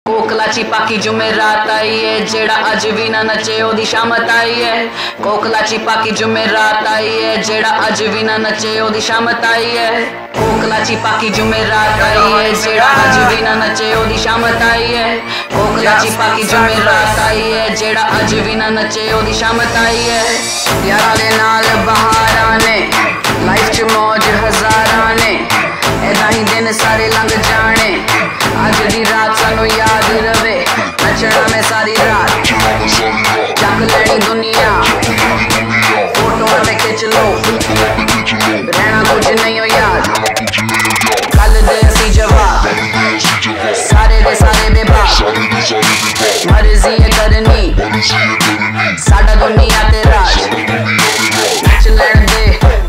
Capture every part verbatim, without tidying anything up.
कोकलाची पाकी जुमेरात आई है जेड़ा अज भी ना नचे ओदी शामत आई है। कोकलाची पाकी जुमेरात आई है जेड़ा अज भी ना नचे ओदी शामत आई है। कोकलाची पाकी जुमेरात आई है जेड़ा अज भी ना नचे ओदी शामत आई है। कोकलाची पाकी जुमेरात आई है जेड़ा अज भी ना नचे ओदी शामत आई है। यारा दे नाल बहारां ने लाइफ च मौज हजारां ने ऐदा ही दिन सारे लंघ जाने अज दी रात सानू याद रवे नचना में सारी रात चक लेनी दुनिया फोटो ते खिच लो रहना कुछ नहीं हो याद कल दे असी जवाब सारे दे सारे बेबाक मर्जी है करनी साडा दुनिया ते राज नच लैण दे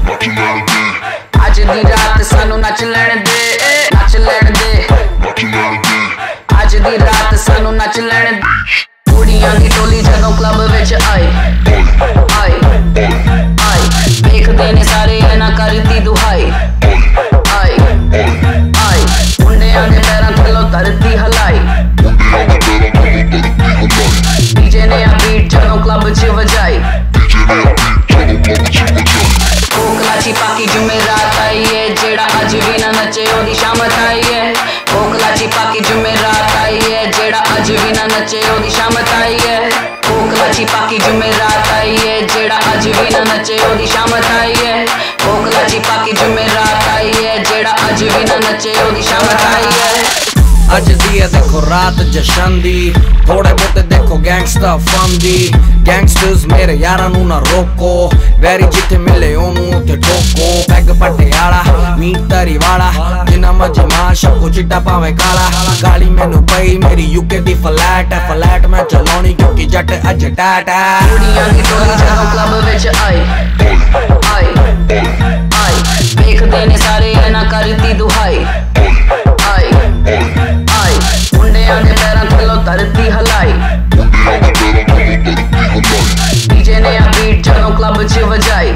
अज दी रात सानू नच लैण दे नच लैण दे अज दी रात सानू नच लैण दे। कुड़ियां दी टोली जदों क्लब विच आई आई आई देखदे ने सारे ना करदी दुहाई आई आई मुंडियां दे पैरां थल्लों धरती हलाई डीजे ने आ बीट जदों क्लब च वजाई। कोकलाची पाकी जुमेरात आई है जेड़ा अज भी ना नचे ओदी शामत आई है। कोकलाची पाकी जुमेरात आई है जेड़ा अज भी ना नचे ओदी शामत आई है। कोकलाची पाकी जुमेरात आई है जेड़ा अज भी ना नचे ओदी शामत आई है। कोकलाची पाकी जुमेरात आई है जेड़ा अज भी ना नचे ओदी शामत आई है। अज दी है देखो रात जशन दी थोड़े बहुते देखो गैंगस्टर फन दी गैंगस्टर्स मेरे यारां नू ना रोको वैरी जिथे मिले ओनू उथे ठोको पैग पटियाला मीट तरी वाला जिन्ना मजे मां शक्को चिट्टा पावे काला गाली मैनू पई मेरी यूके दी फ्लैट है फ्लैट मैं चलाउणी क्योंकि जट अज टैट है। कुड़ियां दी टोली जदों क्लब विच आई आई आई देखदे ने सारे ना करदी दुहाई आई आई मुंडियां दे पैरां थल्लों धरती हलाई डीजे ने आ बीट जदों क्लब च वजाई।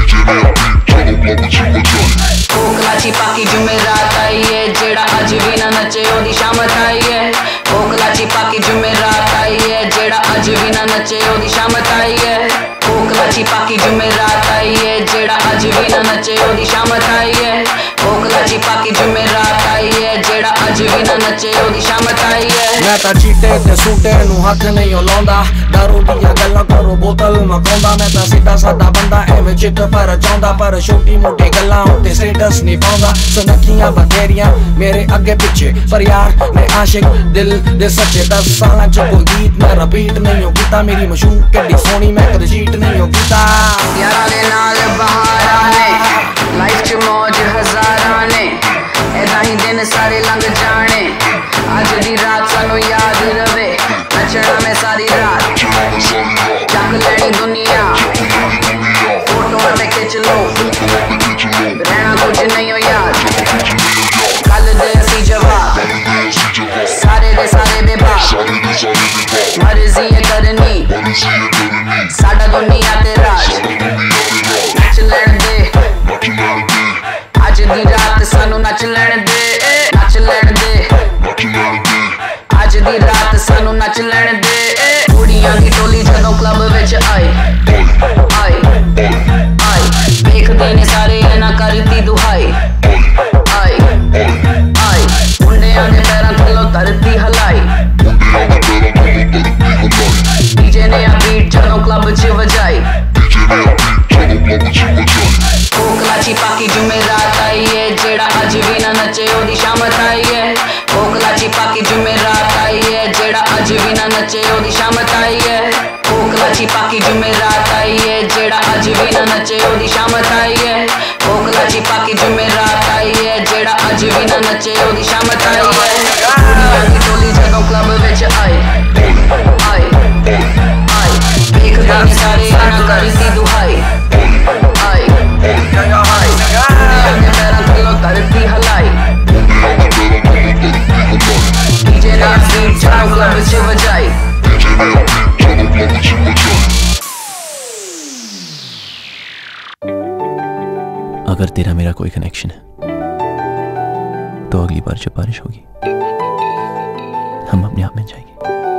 कोकलाची पाकी जुमेरात आई है जेड़ा अज भी ना नचे ओदी शामत आई है। कोकलाची पाकी जुमेरात आई है जेड़ा अज भी ना नचे ओदी शामत आई है। कोकलाची पाकी जुमेरात आई है जेड़ा अज भी ना नचे ओदी शामत आई है। कोकलाची पाकी जुमेरात आई है जेड़ा अज भी ना नचे ओदी शामत आई है। मैं ता चीटे ते सूटे नू हथ नहीं लाउंदा दारू दियां गल्लां करो बोतल मकाउंदा मैं ता सीधा सादा बंदा एवें चिट पर चाहुंदा पर छोटी मोटी गल्लां उत्ते स्टेटस नहीं पाउंदा सुनखियां बथेरियां मेरे अगे पिछे पर यार मैं आशिक दिल दे सच्चे दस सालां च कोई गीत मैं रिपीट नहीं कीता मेरी मशहूर किड्डी सोहनी मैं कदे चीट नहीं कीता। यारां दे नाल बहारां ने लाइफ च मौज हजारां ने ऐदा ही दिन सारे लंघ जाने अज दी रात सानू याद रवे नचना में सारी रात चक लेनी दुनिया फोटो ते खिच लो रहना कुछ नहीं हो याद कल दे असी जवाब सारे दे सारे बेबाक मर्जी है करनी साडा दुनिया ते राज नच लैण दे अज दी रात सानू नच लैण दे नच लैण दे अज दी रात सानू नच लैण दे। कुड़ियां दी टोली जदों क्लब विच आई आई आई देखदे ने सारे ना करदी दुहाई आई आई मुंडियां दे पैरां थल्लों धरती हलाई डीजे ने आ बीट जदों क्लब च वजाई। कोकलाची पाकी जुमेरात आई है जेड़ा अज भी ना नचे ओदी शामत आई है। कोकलाची पाकी जुमेरात आई है जेड़ा अज भी ना नचे ओदी शामत आई है। कोकलाची पाकी जुमेरात आई है जेड़ा अज भी ना नचे ओदी शामत आई है। कोकलाची पाकी जुमेरात आई है जेड़ा अज भी ना नचे ओदी शामत आई है। कुड़ियां दी टोली जदों क्लब विच आई आई आई देखदे ने सारे ना करदी दुहाई आई आई मुंडियां दे पैरां थल्लों धरती हलाई डीजे ने आ बीट जदों क्लब च वजाई। अगर तेरा मेरा कोई कनेक्शन है तो अगली बार जब बारिश होगी हम अपने आप मिल जाएंगे।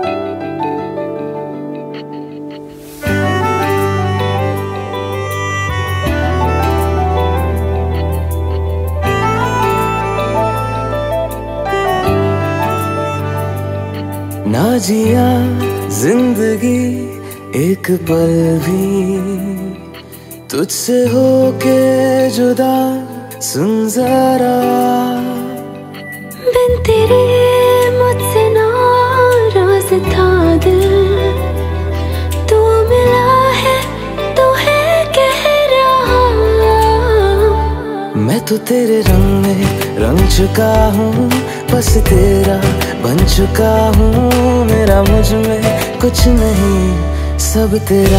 ना जिया जिंदगी एक पल भी तुझसे होके जुदा, सुन जरा बिन तेरे मुझसे नाराज था दिल, तू मिला है तो है कह रहा। मैं तो तेरे रंग में रंग चुका हूँ, बस तेरा बन चुका हूँ। मेरा मुझ में कुछ नहीं, सब तेरा।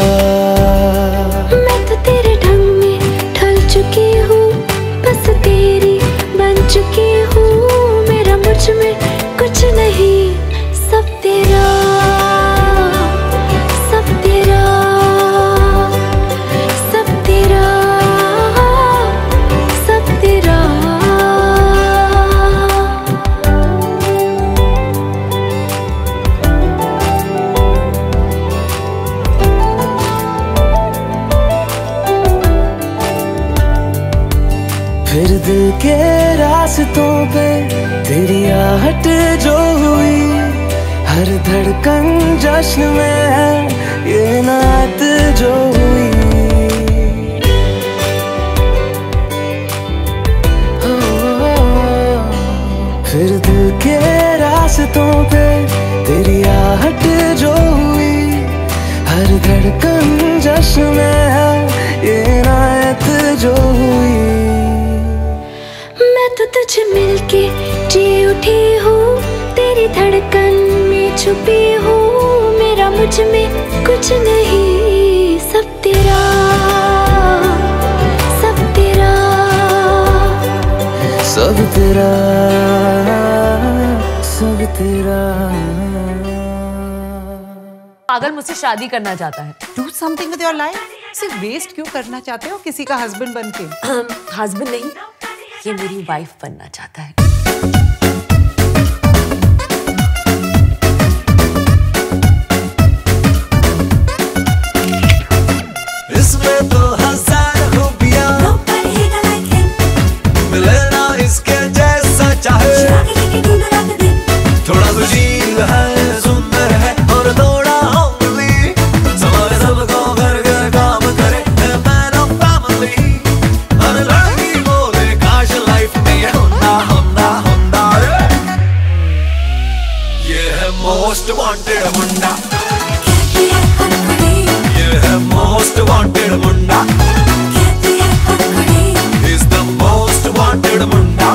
मैं तो तेरे ढंग में ढल चुकी हूँ, बस तेरी बन चुकी हूँ। मेरा मुझ में कुछ नहीं, सब तेरा, सब तेरा, सब तेरा, सब तेरा। फिर दिल के रास्तों पे तेरी आहट जो हुई, हर धड़कन जश्न में है ये नात जो हुई। ओ, ओ, ओ, फिर दिल के रास्तों पे तेरी आहट जो हुई, हर धड़कन जश्न में है ये नात जो हुई। मैं तो तुझे मिलके जी उठी हूँ, तेरी धड़कन में छुपी हूँ। मेरा मुझ में कुछ नहीं, सब तेरा, सब तेरा, सब तेरा, सब तेरा। पागल मुझसे शादी करना चाहता है। Do something with your life? सिर्फ वेस्ट क्यों करना चाहते हो किसी का हस्बैंड बन के? हस्बैंड नहीं, ये मेरी वाइफ बनना चाहता है। इसमें तो हजार खूबियां, मिले ना इसके जैसा चाहे। थोड़ा तो झील है, सुंदर है और थोड़ा होमली, समारे सबको घर घर काम करे, है मैन ऑफ फैमिली। हर लड़की बोले काश लाइफ में ये होना होना होना। ये है मोस्ट वांटेड मुंडा, ये है मोस्ट वांटेड मुंडा, इज द मोस्ट वांटेड मुंडा।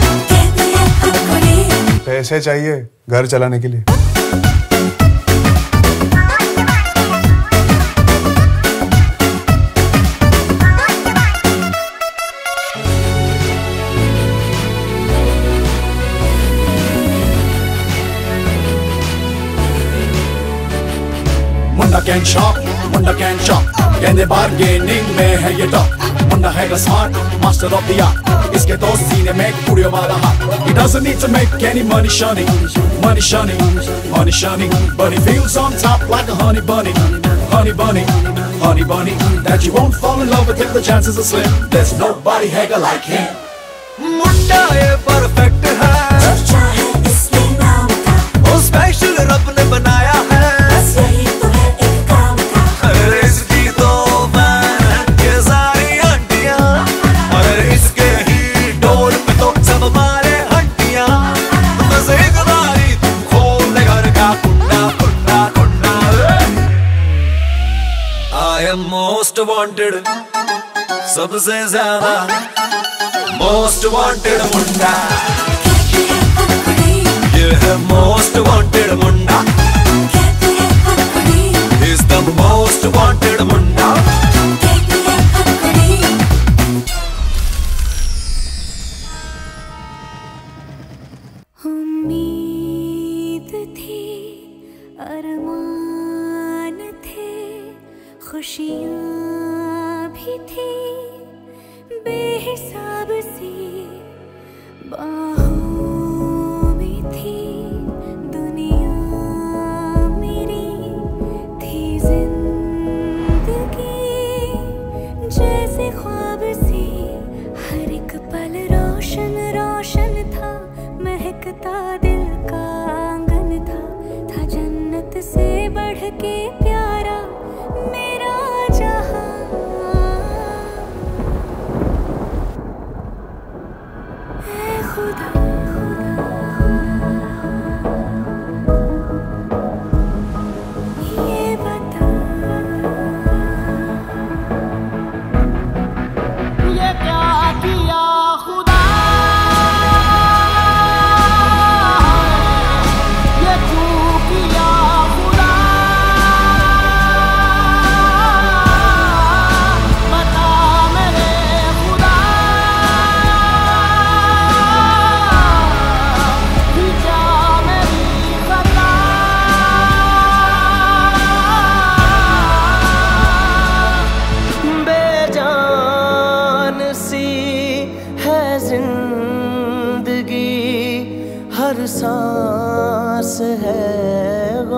पैसे चाहिए घर चलाने के लिए। मुंडा कैन शॉप, मुंडा कैन शॉप, कहने बार्गेनिंग में है ये टॉप। मुंडा है smart, master of the art, इसके दोस्त सीने में कुड़ियों वाला हाथ। He doesn't need to make any money shunning, money shunning, money shunning, but he feels on top like a honey bunny, honey bunny, honey bunny, that you won't fall in love with him, the chances are slim. There's nobody hagger like him. मुंडा ये perfect है, वो special रब ने बनाया है। Most wanted, सबसे ज्यादा most wanted मुंडा, ये है मोस्ट वांटेड मुंडा, इज द मोस्ट वांटेड मुंडा। उम्मीद थी, अरमान थे, खुशियाँ भी थी, बेहिसाब सी बाहों में थी।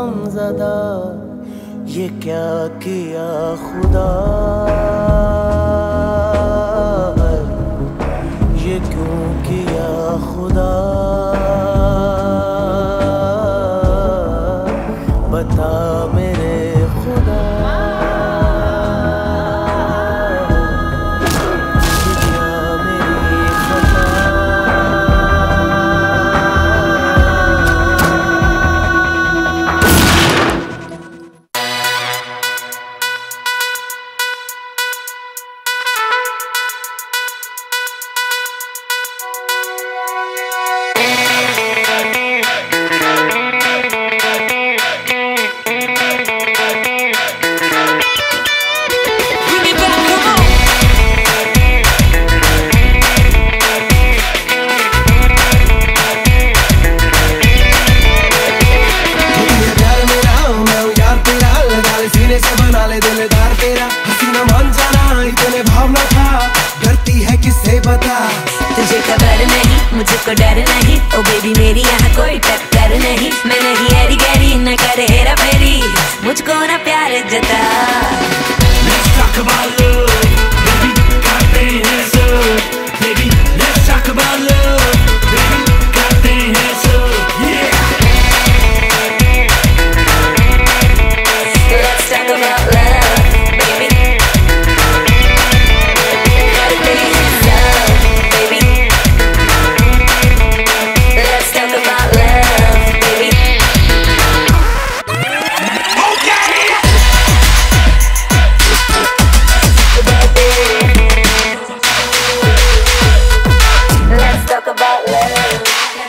गमज़दा, ये क्या किया खुदा, ये क्यों किया खुदा, बता मेरे खुदा, ये क्या मेरी खता। तुझे खबर नहीं, मुझको डर नहीं, ओ बेबी मेरी यहाँ कोई टक्कर नहीं। मैं नहीं हैरी गैरी, न करे हेरा फेरी, मुझको ना प्यार जता। Let's talk about love, baby, करते हैं सो, baby, let's talk about love, baby, करते हैं सो, yeah. Let's talk about love, baby, करते हैं सो, baby. Let's talk about love, baby. Let's talk about love.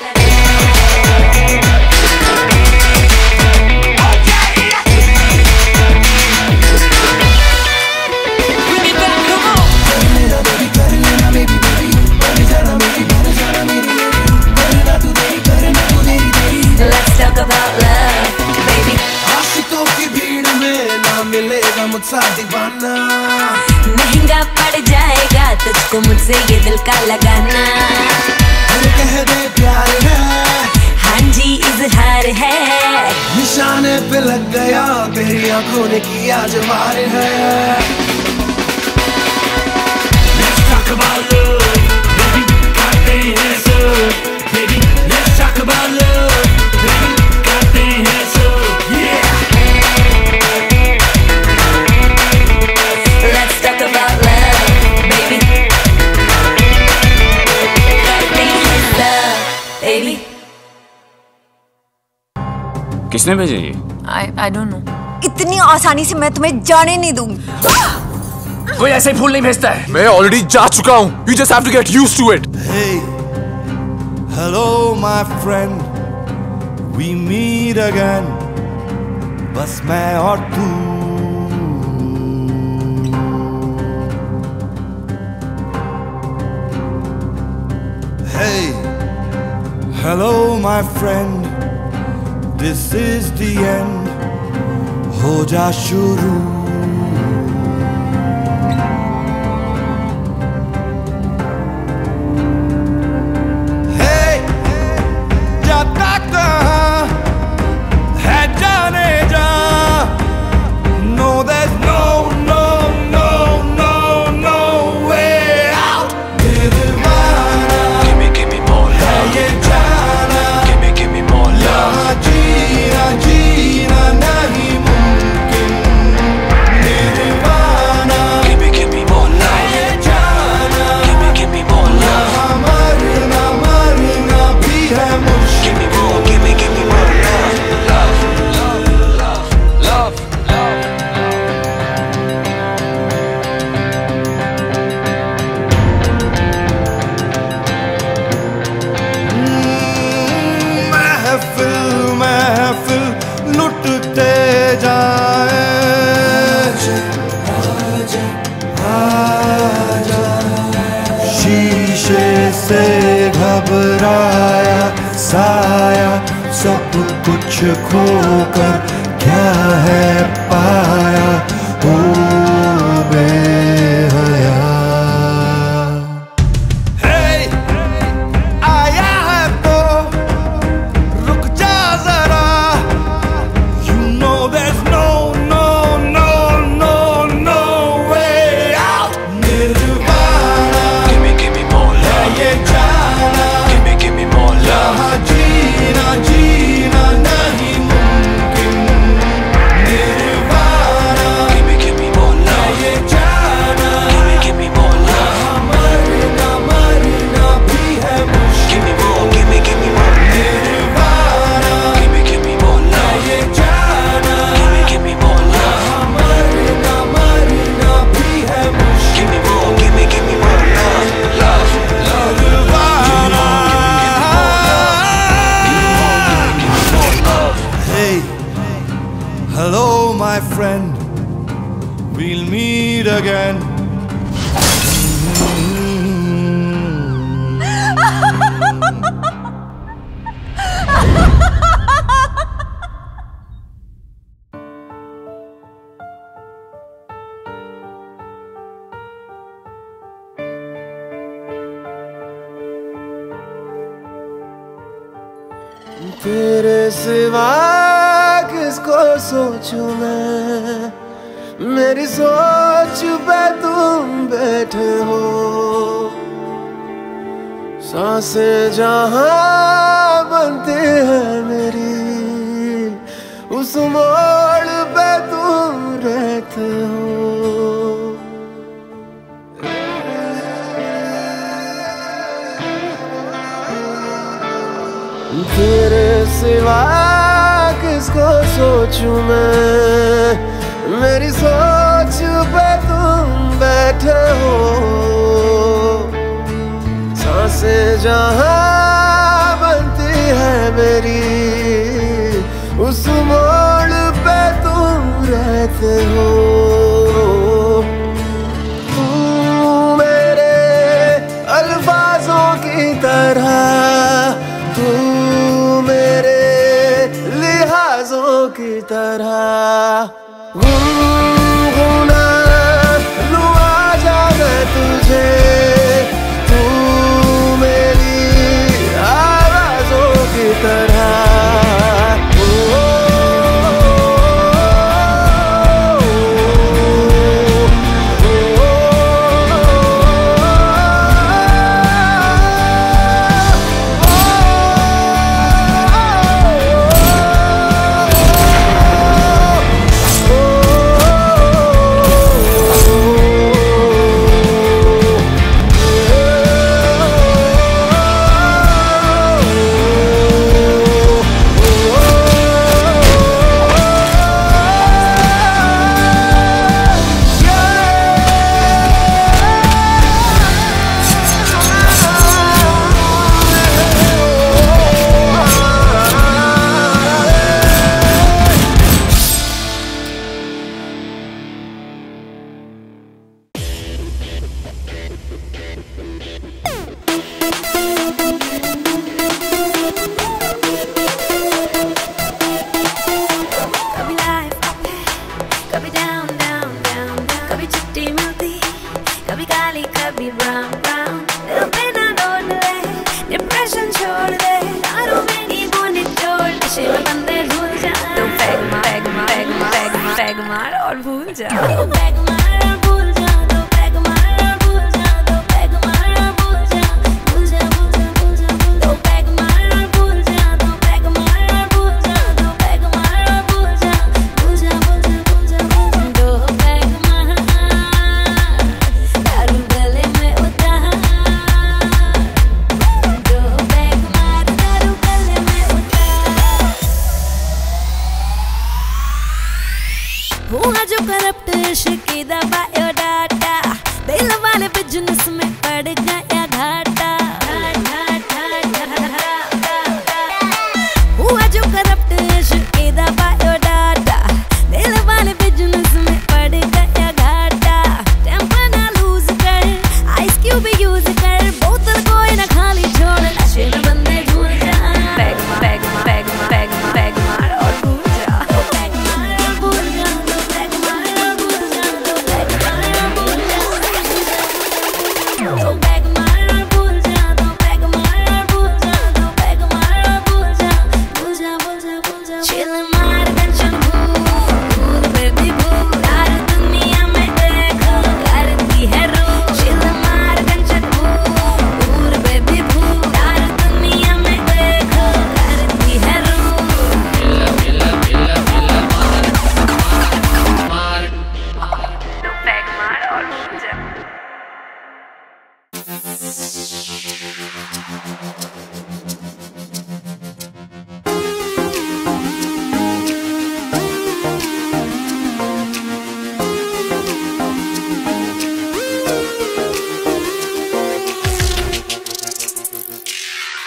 Let's talk about love, baby. आशिकों की भीड़ में ना मिलेगा मुझसा दीवाना, महंगा पड़ जाएगा तुझको मुझसे ये दिल का लगाना। अरे कह दे प्यार है, हाँ जी इजहार है, निशाने पे लग गया तेरी आंखों ने किया जो वार है। Let's talk about love, baby, करते हैं सो, baby, let's talk about love, baby, करते हैं सो, yeah. Let's talk about love, baby. करते हैं love, baby. किसने भेजे ये? I I don't know. इतनी आसानी से मैं तुम्हें जाने नहीं दूंगी। कोई ऐसे ही फूल नहीं भेजता है। मैं ऑलरेडी जा चुका हूँ। You just have to get used to it. Hey, hello my friend, we meet again. बस मैं और तू। Hey, hello my friend, this is the end. हो जा शुरू। Hey, जाता कहाँ है जाने जा। No, there's no, no, no, no, no way out. Nirvana Gimme, gimme more है love, ये जाना। gimme, gimme more love. यहाँ जीना जीना नहीं मुमकिन। निर्वाणा Gimme, gimme more है love, ये जाना। gimme, gimme more love. यहाँ मरना मरना भी है मुश्किल। Gimme more, gimme, gimme more love, love, love, love, love. महफिल महफिल लुटते जाए। आजा शीशे से घबराया साया, सब कुछ खोकर क्या है पाया। ओ बेहया Hey, आया है तो रुक जा जरा। friend, we'll meet again. तेरे सिवा किसको सोचूं मैं, मेरी सोच पे तुम बैठे हो। सांसें जहां बनती है मेरी, उस मोड़ पे तुम रहते हो। तेरे सिवा किसको सोचूं मैं, मेरी सोच पे तुम बैठे हो। सांसें जहां बनती है मेरी, उस मोड़ पे तुम रहते हो। तुम मेरे अल्फाजों की तरह, तू मेरे लिहाजों की तरह गुनगुना लूं आजा मैं तुझे, तू मेरी आवाज़ों की तरह।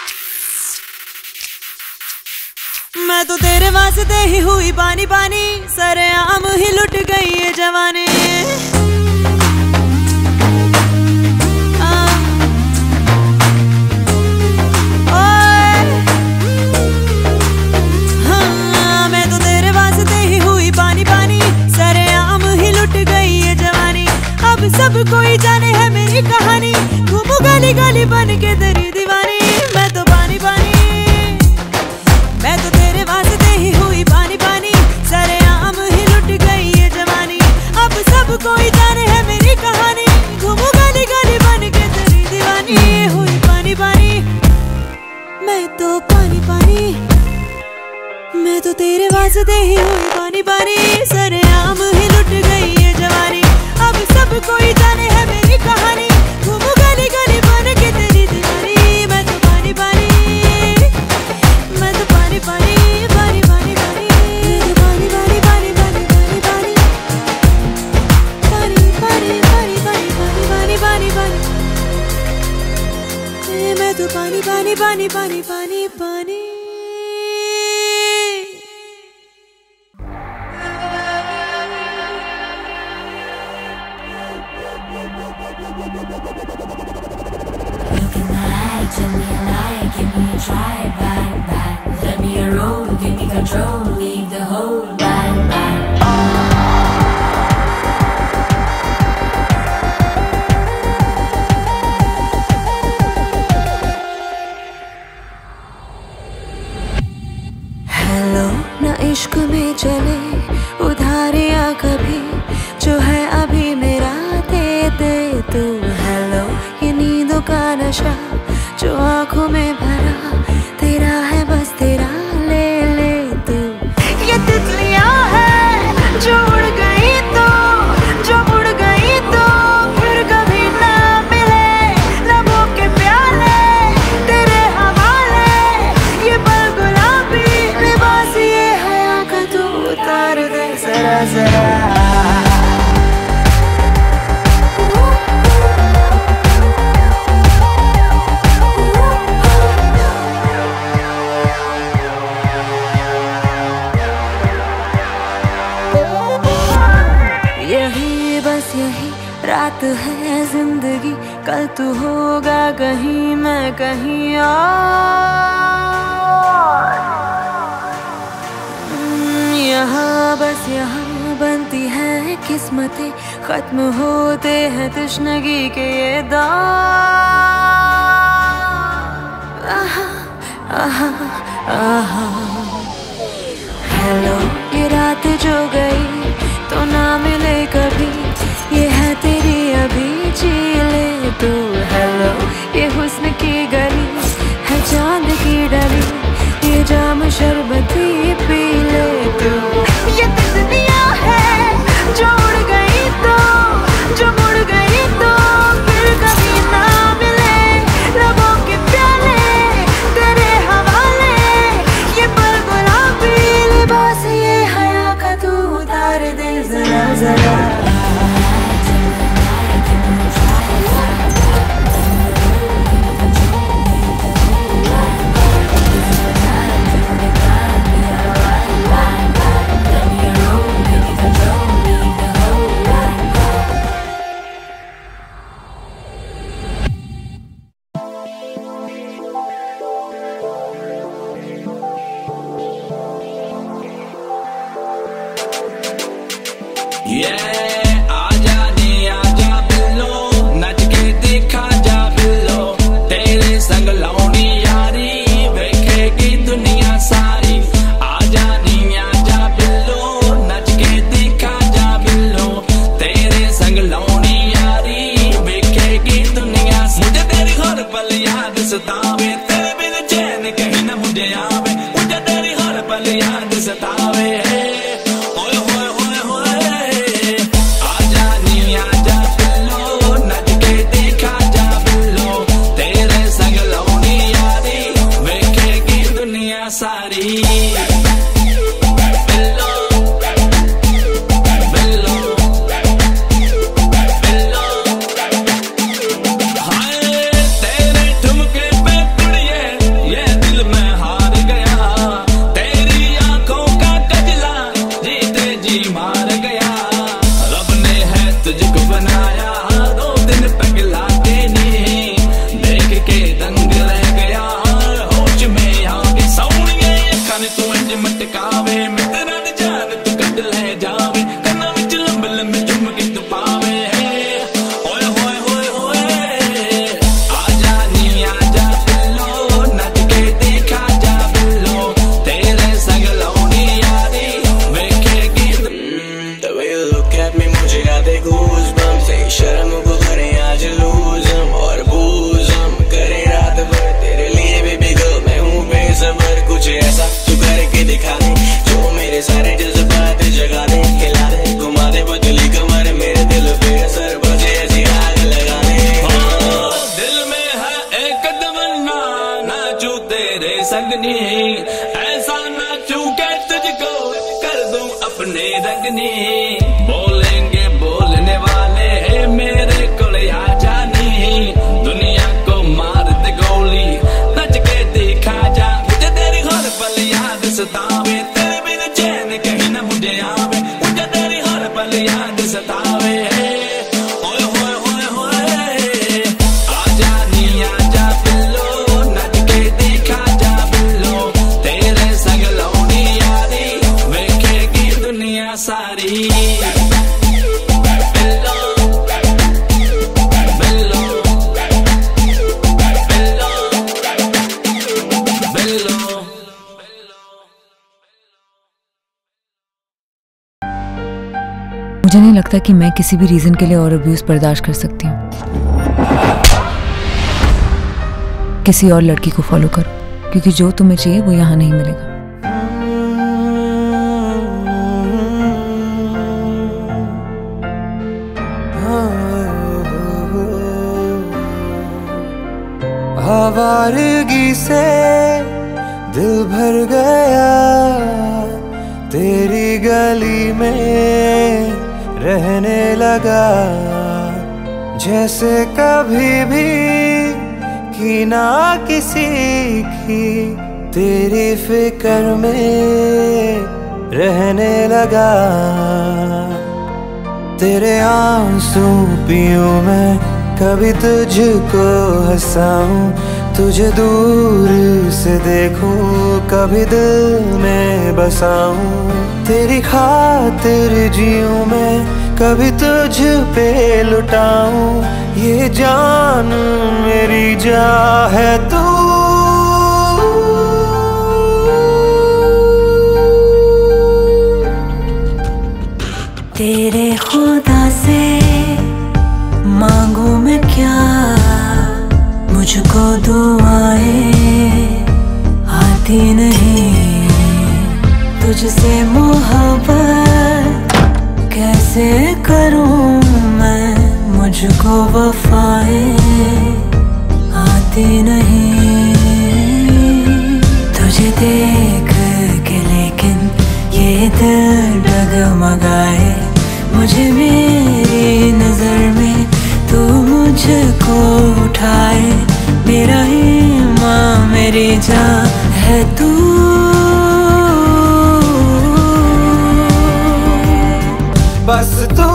मैं तो तेरे वास्ते ही हुई पानी पानी, सरेआम ही लुट गई ये जवानी। हाँ, मैं तो तेरे वास्ते ही हुई पानी पानी, सरेआम ही लुट गई ये जवानी। अब सब कोई जाने है मेरी कहानी, घूमू गली गली बन के तेरी दीवानी। मैं तो पानी पानी, मैं तो तेरे वास्ते ही हुई पानी पानी, सरेआम ही लुट गई ये जवानी। अब सब कोई जाने है मेरी कहानी, घूमू गली गली बन के तेरी दीवानी। हुई पानी पानी, मैं तो पानी पानी, मैं तो तेरे वास्ते ही हुई पानी पानी, सरेआम ही लुट गई ये जवानी। अब सब कोई जाने है मेरी कहानी, घूमू गली गली बन के तेरी दीवानी। मैं तो पानी पानी, मैं तो पानी पानी पानी पानी पानी, मैं तो पानी पानी पानी पानी पानी पानी पानी पानी पानी पानी पानी पानी पानी, मैं तो पानी पानी पानी पानी पानी पानी। Tell me a lie, give me a try, bye bye. Let me a roll, give me control, leave the whole bye bye. Hello ना इश्क में चले उधारिया कभी, जो है अभी मेरा दे दे तू। हेलो ये नींदों का नशा जो आंखों में भरा, तेरा है बस तेरा ले ले तू। ये तितलियां हैं जो उड़ गई तो, जो उड़ गई तो फिर कभी ना मिले, लबों के प्याले तेरे हवाले। ये पल गुलाबी लिबास ये हया का तू उतार दे जरा जरा। यही बस यही रात है जिंदगी, कल तू होगा कहीं मैं कहीं और। यहाँ बस यहाँ बनती है किस्मतें, खत्म होते हैं तश्नगी के ये दौर। आहा आहा आहा, हेलो ये रात जो गई तो ना मिले कभी, ये है तेरी अभी जी ले तू। हेलो ये हुस्न की गली है चांद की डली, ये जाम शरबती पी ले तू। ये तितलियां हैं जो उड़ गई तो, जो मुड़ गई तो फिर कभी ना मिले, लबों के प्याले तेरे हवाले। ये पल गुलाबी लिबास ये हया का तू उतार दे जरा जरा। Yeah, आजा नी आजा बिल्लो, नच के दिखा जा बिल्लो, तेरे संग लाउनी यारी वेखेगी दुनिया सारी। आजा नी आजा बिल्लो, नच के दिखा जा बिल्लो, तेरे संग लाउनी यारी वेखेगी दुनिया सारी। मुझे तेरी हर पल याद सतावे, तेरे बिन चैन कहीं न मुझे आवे, मुझे तेरी हर पल याद सतावे। सारी बिल्लो बिल्लो बिल्लो, हाय तेरे ठुमके पे कुड़िए ये दिल में हार गया, तेरी आंखों का कजला पावे मित्रा दी जान तू कट ले जावे कन्ना विच लंबे लंबे झुमके तू पावे ओए होए होए होए आजा नी आजा बिल्लो नच के दिखा जा बिल्लो तेरे संग लौनी यारी वेखेगी The way you look at me मुझे आते goosebumps से शर्म को करे आज lose और booze करे रात भर तेरे लिए baby girl मैं हूँ बेसब्र कुछ ऐसा तू करके दिखा दे जो मेरे सारे जज्बात जगा दे हिला दे घुमा दे बदली कमर मेरे दिल पे असर बजे ऐसी आग लगा दे दिल में है एक तमन्ना नाचूं तेरे संग नी ऐसा नाचूं के तुझको कर दूं अपने रंग नी बोलेंगे बोलने वाले हैं मेरे को आ जानी दुनिया को मार दे गोली नच के दिखा जा मुझे तेरी हर पल याद सतावे तेरे बिना चैन कहीं ना मुझे आवे मुझे तेरी हर पल याद सतावे ओए होए होए होए आजा नी आजा बिल्लो नच के दिखा जा बिल्लो तेरे संग लौनी यारी वेखेगी दुनिया सारी मुझे नहीं लगता कि मैं किसी भी रीजन के लिए और अब्यूज बर्दाश्त कर सकती हूँ। किसी और लड़की को फॉलो करो क्योंकि जो तुम्हें चाहिए वो यहाँ नहीं मिलेगा। आवारगी से दिल भर गया तेरी गली में रहने लगा जैसे कभी भी की ना किसी की तेरी फिक्र में रहने लगा तेरे आंसू पीऊं मैं कभी तुझको हंसाऊं तुझे दूर से देखूं कभी दिल में बसाऊं तेरी खातिर जीऊं मैं कभी तुझ पे लुटाऊं ये जान मेरी जा है तू तेरे खुदा से मांगू मैं क्या मुझको दुआएं आती नहीं तुझसे मोहब्बत कैसे करूं मैं मुझको वफाएं आती नहीं तुझे देख के लेकिन ये दिल डगमगाए मुझे मेरी नजर में तू मुझको उठाए मेरा ईमान मेरी जान है तू बस तू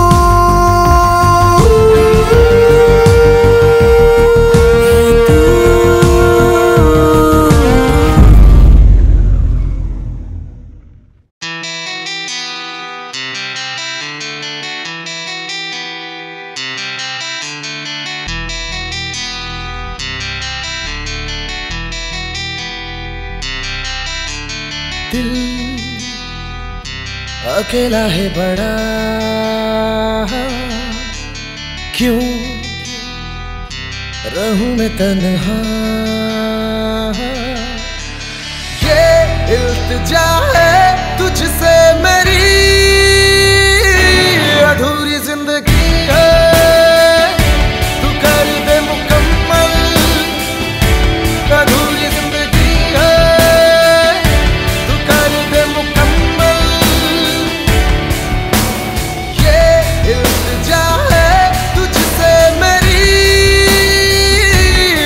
दिल अकेला है बड़ा क्यों रहूं मैं तन्हा ये इल्तिजा है तुझसे मेरी अधूरी जिंदगी है तू कर दे मुकम्मल अधूरी जिंदगी है तू कर दे मुकम्मल ये इल्तिजा है तुझसे मेरी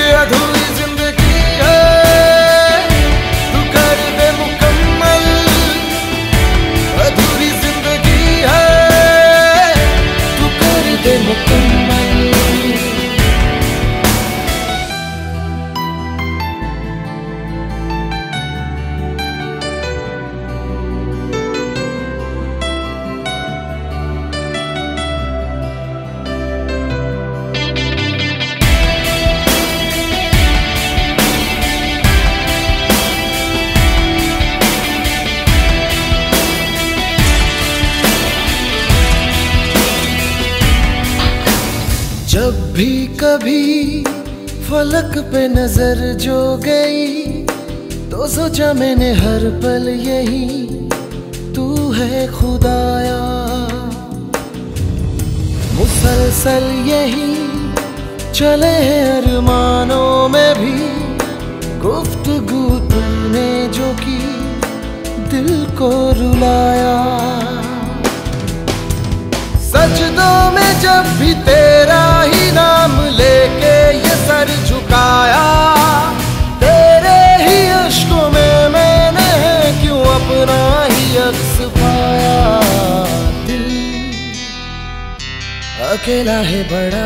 अधूरी जिंदगी है तू कर दे मुकम्मल भी कभी फलक पे नजर जो गई तो सोचा मैंने हर पल यही तू है खुदाया। मुसलसल यही चले हैं अरमानों में भी गुफ्तगू तूने जो की दिल को रुलाया। सजदों में जब भी तेरा ही नाम लेके ये सर झुकाया, तेरे ही अश्कों में मैंने क्यों अपना ही अक्स पाया। दिल अकेला है बड़ा,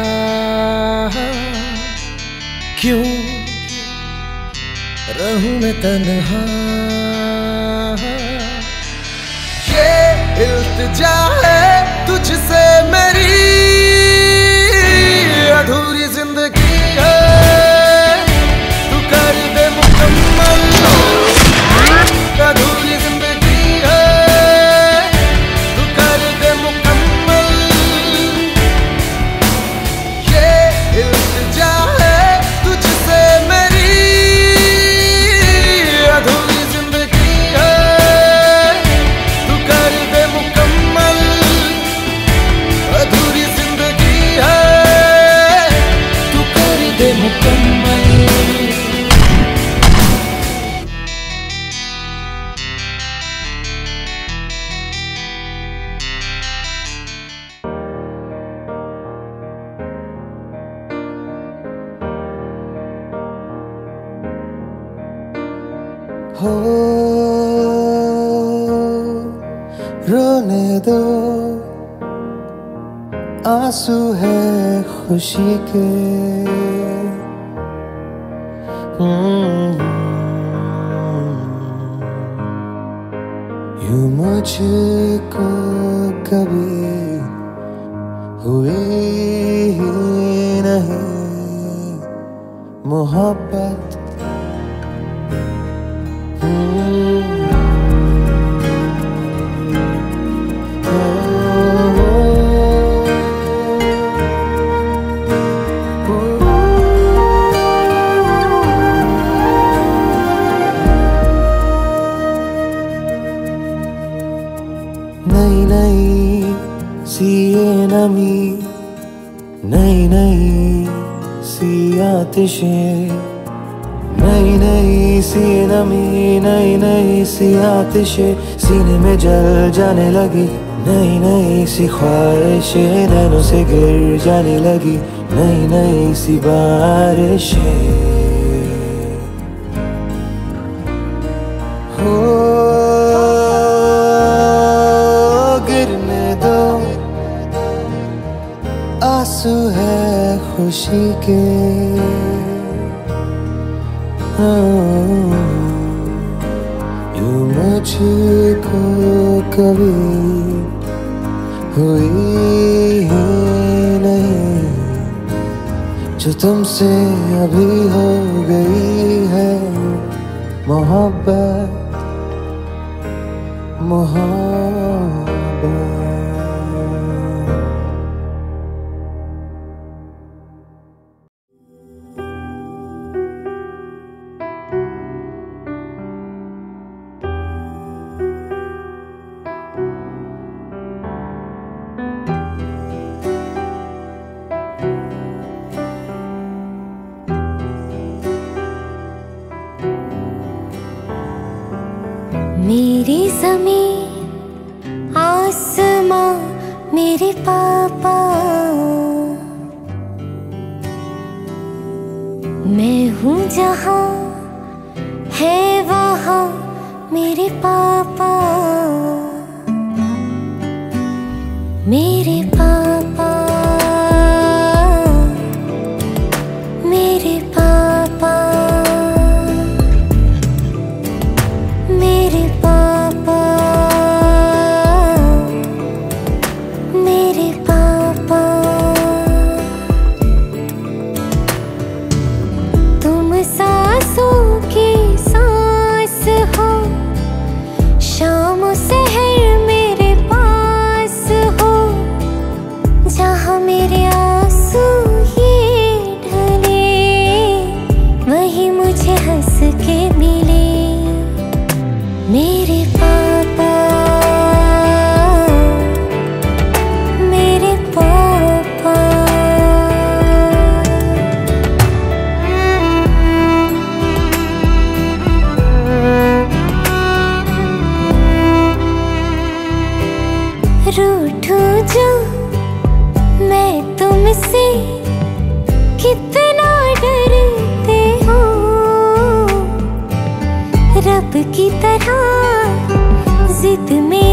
क्यों रहूं मैं तन्हा। ये इल्तिजा है तुझसे मेरी, अधूरी जिंदगी है तू कर दे मुकम्मल। अधूरी जिंदगी है तू कर दे मुकम्मल। ये इल्तिजा है तुझसे मेरी, अधूरी जिंदगी है तू कर दे मुकम्मल। अधूरी जिंदगी है तू कर दे मुकम्मल। हो रोने दो, आंसू है खुशी के। यूं मुझको कभी हुई ही नहीं मोहब्बत। नई नई सी ये नमी, नई नई सी आतिशें, नई नई सी नमी, नई नई सी आतिशें सीने में जल जाने लगी। नई नई सी ख्वाहिशें नैनों से गिर जाने लगी। नई नई सी बारिशें हो गिरने दो, आंसू है खुशी के। यूं मुझको कभी हुई ही नहीं जो तुमसे अभी हो गई है मोहब्बत। मोहब्बत मेरी ज़मीं आसमां मेरे पापा, मैं हूँ जहाँ है वहाँ मेरे पापा। मेरे पापा मेरे पापा मेरे पापा मेरे पापा। तुम सांसों की सांस हो, शाम रूठूं जो मैं तुमसे कितना डरते हो, रब की तरह जिद में